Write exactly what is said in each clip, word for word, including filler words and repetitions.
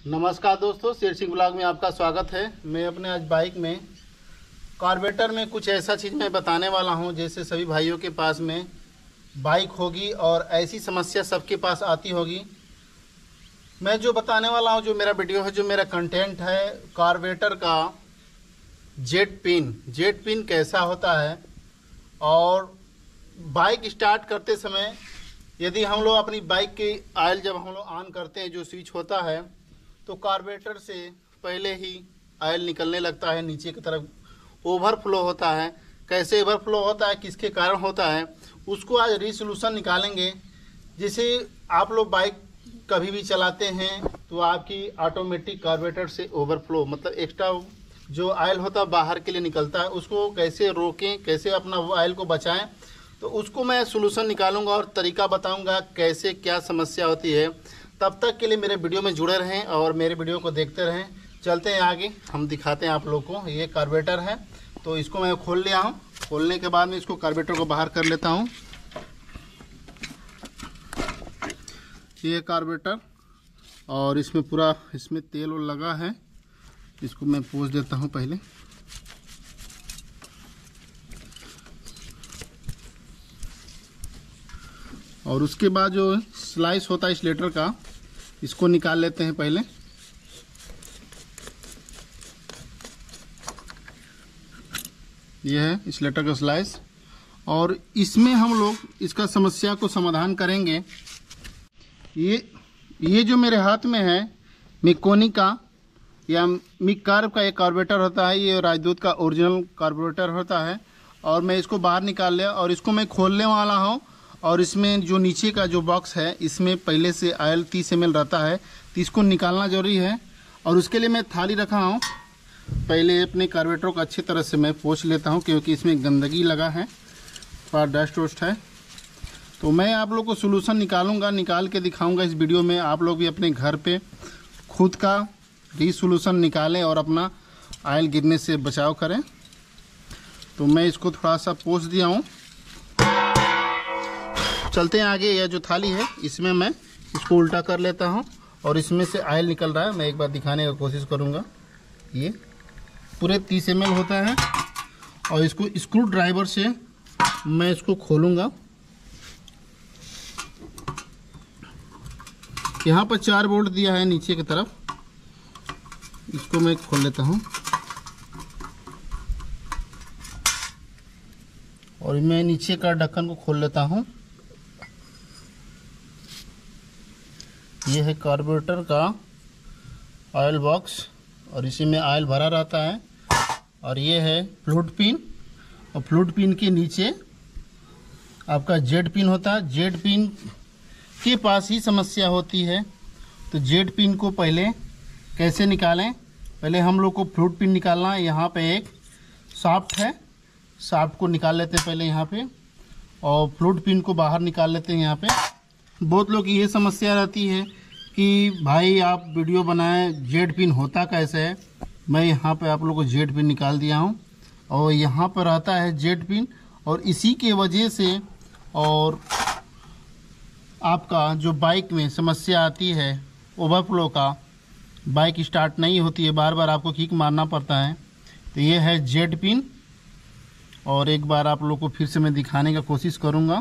नमस्कार दोस्तों, शेर सिंह ब्लॉग में आपका स्वागत है। मैं अपने आज बाइक में कार्बोरेटर में कुछ ऐसा चीज़ मैं बताने वाला हूं, जैसे सभी भाइयों के पास में बाइक होगी और ऐसी समस्या सबके पास आती होगी। मैं जो बताने वाला हूं, जो मेरा वीडियो है, जो मेरा कंटेंट है, कार्बोरेटर का जेट पिन जेट पिन कैसा होता है और बाइक स्टार्ट करते समय यदि हम लोग अपनी बाइक की ऑयल जब हम लोग ऑन करते हैं, जो स्विच होता है, तो कार्बोरेटर से पहले ही ऑयल निकलने लगता है, नीचे की तरफ ओवरफ्लो होता है। कैसे ओवरफ्लो होता है, किसके कारण होता है, उसको आज रिसोल्यूशन निकालेंगे। जिसे आप लोग बाइक कभी भी चलाते हैं तो आपकी ऑटोमेटिक कार्बोरेटर से ओवरफ्लो मतलब एक्स्ट्रा जो ऑयल होता है बाहर के लिए निकलता है, उसको कैसे रोकें, कैसे अपना ऑयल को बचाएं, तो उसको मैं सोल्यूशन निकालूंगा और तरीका बताऊंगा कैसे क्या समस्या होती है। तब तक के लिए मेरे वीडियो में जुड़े रहें और मेरे वीडियो को देखते रहें। चलते हैं आगे, हम दिखाते हैं आप लोगों को। ये कार्बोरेटर है, तो इसको मैं खोल लिया हूँ। खोलने के बाद में इसको कार्बोरेटर को बाहर कर लेता हूँ। ये कार्बोरेटर और इसमें पूरा इसमें तेल और लगा है, इसको मैं पोंछ देता हूँ पहले। और उसके बाद जो स्लाइस होता है स्लेटर का, इसको निकाल लेते हैं पहले। यह है स्लेटर का स्लाइस और इसमें हम लोग इसका समस्या को समाधान करेंगे। ये ये जो मेरे हाथ में है मिकोनी का या मिक कार्ब का एक कार्बोरेटर होता है। ये राजदूत का ओरिजिनल कार्बोरेटर होता है और मैं इसको बाहर निकाल लिया और इसको मैं खोलने वाला हूँ। और इसमें जो नीचे का जो बॉक्स है, इसमें पहले से ऑयल तीस एम एल रहता है, तो इसको निकालना जरूरी है। और उसके लिए मैं थाली रखा हूँ। पहले अपने कार्बोरेटर को अच्छी तरह से मैं पोंछ लेता हूँ, क्योंकि इसमें गंदगी लगा है, पर डस्ट वस्ट है। तो मैं आप लोग को सोल्यूशन निकालूंगा, निकाल के दिखाऊंगा इस वीडियो में। आप लोग भी अपने घर पे खुद का रीसोल्यूशन निकालें और अपना ऑयल गिरने से बचाव करें। तो मैं इसको थोड़ा सा पोंछ दिया हूँ। चलते हैं आगे। यह जो थाली है, इसमें मैं इसको उल्टा कर लेता हूँ और इसमें से ऑयल निकल रहा है। मैं एक बार दिखाने की कोशिश करूँगा। ये पूरे तीस एम एल होता है और इसको स्क्रू ड्राइवर से मैं इसको खोलूँगा। यहाँ पर चार बोल्ट दिया है नीचे की तरफ, इसको मैं खोल लेता हूँ और मैं नीचे का ढक्कन को खोल लेता हूँ। ये है कार्बोरेटर का ऑयल बॉक्स और इसी में ऑयल भरा रहता है। और ये है फ्लूइड पिन और फ्लूइड पिन के नीचे आपका जेट पिन होता है। जेट पिन के पास ही समस्या होती है। तो जेट पिन को पहले कैसे निकालें, पहले हम लोग को फ्लूइड पिन निकालना है। यहाँ पे एक शाफ्ट है, शाफ्ट को निकाल लेते हैं पहले यहाँ पे, और फ्लूइड पिन को बाहर निकाल लेते हैं यहाँ पे। बहुत लोग की ये समस्या रहती है कि भाई आप वीडियो बनाएं, जेट पिन होता कैसे है। मैं यहाँ पे आप लोगों को जेट पिन निकाल दिया हूँ और यहाँ पर आता है जेट पिन। और इसी के वजह से और आपका जो बाइक में समस्या आती है ओवरफ्लो का, बाइक स्टार्ट नहीं होती है, बार बार आपको किक मारना पड़ता है। तो ये है जेट पिन और एक बार आप लोग को फिर से मैं दिखाने का कोशिश करूँगा।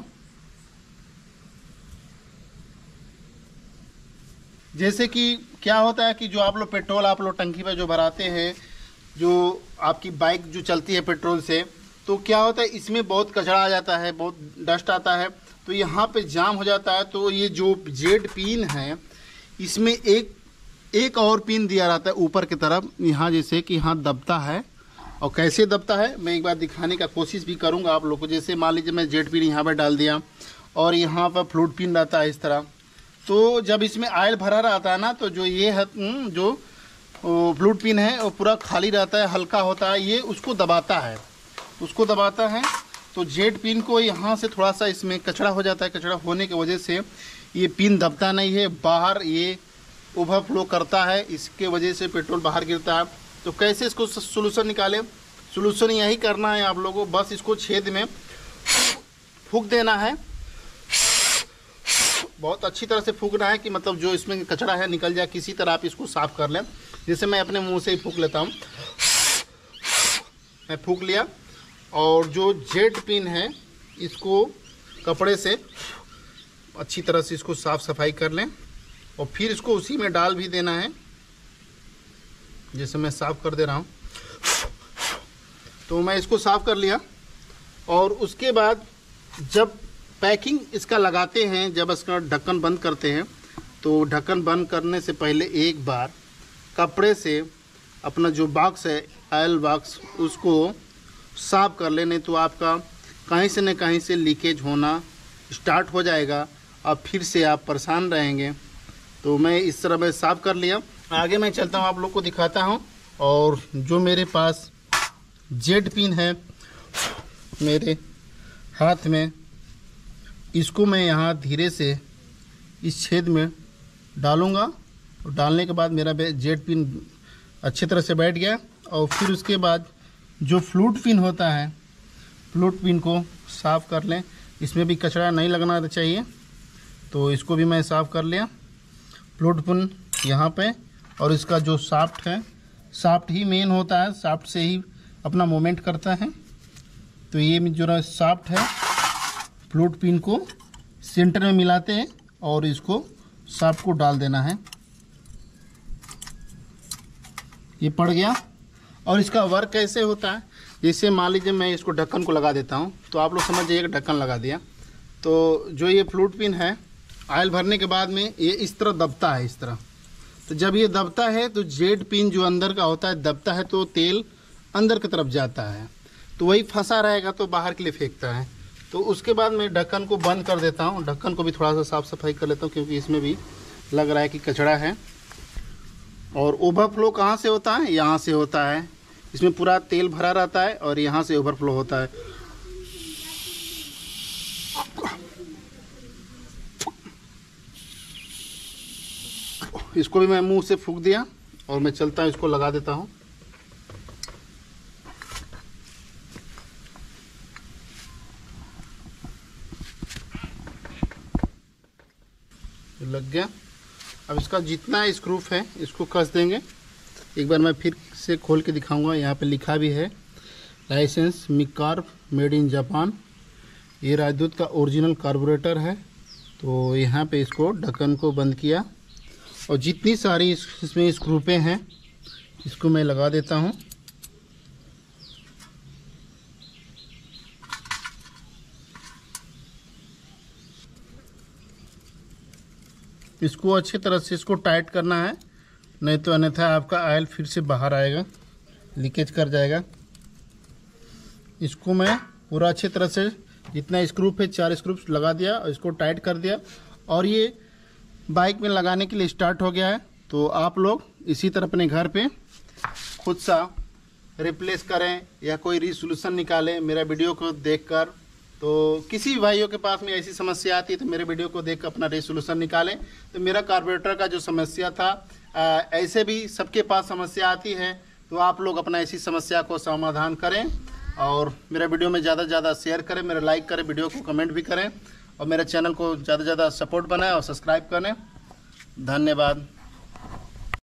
जैसे कि क्या होता है कि जो आप लोग पेट्रोल आप लोग टंकी पे जो भराते हैं, जो आपकी बाइक जो चलती है पेट्रोल से, तो क्या होता है इसमें बहुत कचरा आ जाता है, बहुत डस्ट आता है, तो यहाँ पे जाम हो जाता है। तो ये जो जेट पिन है, इसमें एक एक और पिन दिया रहता है ऊपर की तरफ, यहाँ जैसे कि यहाँ दबता है। और कैसे दबता है मैं एक बार दिखाने का कोशिश भी करूँगा आप लोग को। जैसे मान लीजिए मैं जेट पिन यहाँ पर डाल दिया और यहाँ पर फ्लूइड पिन रहता है इस तरह। तो जब इसमें ऑयल भरा रहता है ना, तो जो ये है जो फ्लूइड पिन है वो पूरा खाली रहता है, हल्का होता है, ये उसको दबाता है उसको दबाता है। तो जेट पिन को यहाँ से थोड़ा सा इसमें कचरा हो जाता है। कचरा होने की वजह से ये पिन दबता नहीं है, बाहर ये ओवरफ्लो करता है, इसके वजह से पेट्रोल बाहर गिरता है। तो कैसे इसको सोल्यूशन निकालें, सोल्यूशन यही करना है आप लोगों को। बस इसको छेद में फूंक देना है, बहुत अच्छी तरह से फूकना है कि मतलब जो इसमें कचरा है निकल जाए, किसी तरह आप इसको साफ़ कर लें। जैसे मैं अपने मुंह से ही फूक लेता हूँ, मैं फूक लिया। और जो जेट पिन है इसको कपड़े से अच्छी तरह से इसको साफ़ सफाई कर लें और फिर इसको उसी में डाल भी देना है, जैसे मैं साफ़ कर दे रहा हूँ। तो मैं इसको साफ़ कर लिया। और उसके बाद जब पैकिंग इसका लगाते हैं, जब इसका ढक्कन बंद करते हैं, तो ढक्कन बंद करने से पहले एक बार कपड़े से अपना जो बॉक्स है, ऑयल बॉक्स, उसको साफ़ कर लेने, तो आपका कहीं से न कहीं से लीकेज होना स्टार्ट हो जाएगा और फिर से आप परेशान रहेंगे। तो मैं इस तरह मैं साफ़ कर लिया। आगे मैं चलता हूँ, आप लोग को दिखाता हूँ। और जो मेरे पास जेट पिन है मेरे हाथ में, इसको मैं यहाँ धीरे से इस छेद में डालूँगा। और डालने के बाद मेरा जेट पिन अच्छी तरह से बैठ गया। और फिर उसके बाद जो फ्लूट पिन होता है, फ्लूट पिन को साफ़ कर लें। इसमें भी कचरा नहीं लगना चाहिए, तो इसको भी मैं साफ़ कर लिया। फ्लूट पिन यहाँ पे, और इसका जो शाफ्ट है, शाफ्ट ही मेन होता है, शाफ्ट से ही अपना मूवमेंट करता है। तो ये जो शाफ्ट है, फ्लूट पिन को सेंटर में मिलाते हैं और इसको शाफ्ट को डाल देना है। ये पड़ गया। और इसका वर्क कैसे होता है, जैसे मान लीजिए मैं इसको ढक्कन को लगा देता हूँ, तो आप लोग समझ जाइए कि ढक्कन लगा दिया। तो जो ये फ्लूट पिन है, ऑयल भरने के बाद में ये इस तरह दबता है, इस तरह। तो जब ये दबता है तो जेट पिन जो अंदर का होता है दबता है, तो तेल अंदर की तरफ जाता है, तो वही फंसा रहेगा तो बाहर के लिए फेंकता है। तो उसके बाद मैं ढक्कन को बंद कर देता हूँ। ढक्कन को भी थोड़ा सा साफ़ सफाई कर लेता हूँ, क्योंकि इसमें भी लग रहा है कि कचरा है। और ओवरफ्लो कहाँ से होता है, यहाँ से होता है। इसमें पूरा तेल भरा रहता है और यहाँ से ओवरफ्लो होता है। इसको भी मैं मुंह से फूंक दिया और मैं चलता हूँ, इसको लगा देता हूँ। लग गया। अब इसका जितना स्क्रूफ है इसको कस देंगे। एक बार मैं फिर से खोल के दिखाऊंगा। यहाँ पे लिखा भी है लाइसेंस मिकार मेड इन जापान। ये राजदूत का ओरिजिनल कार्बोरेटर है। तो यहाँ पे इसको ढक्कन को बंद किया और जितनी सारी इस, इसमें स्क्रूपें हैं इसको मैं लगा देता हूँ। इसको अच्छी तरह से इसको टाइट करना है, नहीं तो अन्यथा आपका ऑयल फिर से बाहर आएगा, लीकेज कर जाएगा। इसको मैं पूरा अच्छी तरह से जितना स्क्रू है, चार स्क्रू लगा दिया और इसको टाइट कर दिया। और ये बाइक में लगाने के लिए स्टार्ट हो गया है। तो आप लोग इसी तरह अपने घर पे खुद सा रिप्लेस करें या कोई रीसोल्यूशन निकालें मेरा वीडियो को देखकर। तो किसी भी भाइयों के पास में ऐसी समस्या आती है तो मेरे वीडियो को देख कर अपना रेसोल्यूशन निकालें। तो मेरा कार्बोरेटर का जो समस्या था, आ, ऐसे भी सबके पास समस्या आती है, तो आप लोग अपना ऐसी समस्या को समाधान करें। और मेरा वीडियो में ज़्यादा से ज़्यादा शेयर करें, मेरा लाइक करें, वीडियो को कमेंट भी करें और मेरे चैनल को ज़्यादा से ज़्यादा सपोर्ट बनाएं और सब्सक्राइब करें। धन्यवाद।